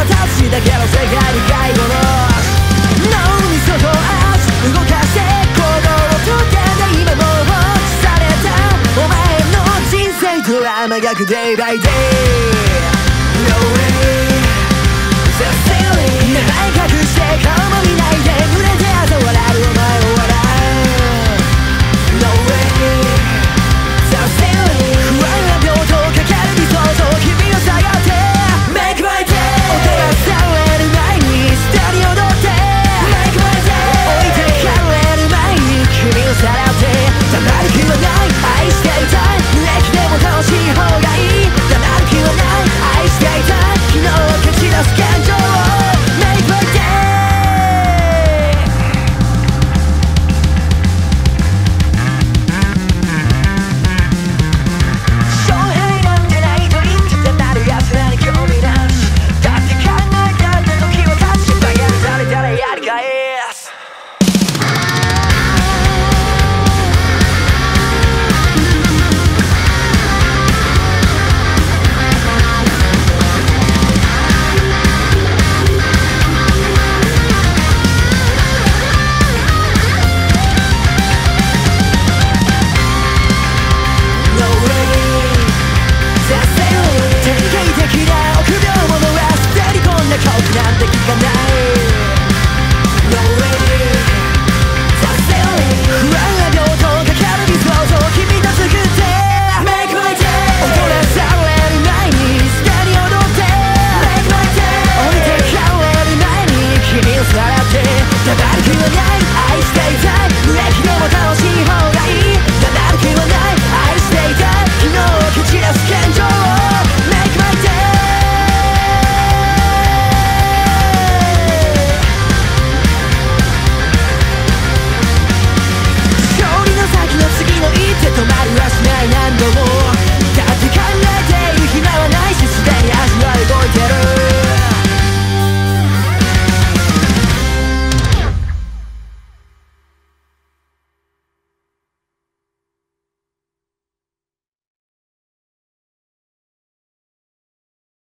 私だけの世界に介護の脳みそと足動かして行動をとって今も放置されたお前の人生ドラマがく Day by day No way Just silly 名前隠して顔も見ないで濡れて朝笑うお前を笑う No way Just silly 不安な病棟かける理想と君を探って Make my day 音がされる前にスタに踊って Make my day 置いてかれる前に君をさらって黙る気はない愛していたい無益でも楽しい方がいい黙る気はない愛していたい昨日を消し出す感情を Make my day 勝敗なんてないと言ってたなる奴らに興味なしだって考えたって時は立ちバカに誰やり返すなんて聞かない No way Just silly 不安な病棟かける理想と君と作って Make my day 踊らされる前にスタに踊って Make my day 置いてかれる前に君をさらって黙る気はない愛していた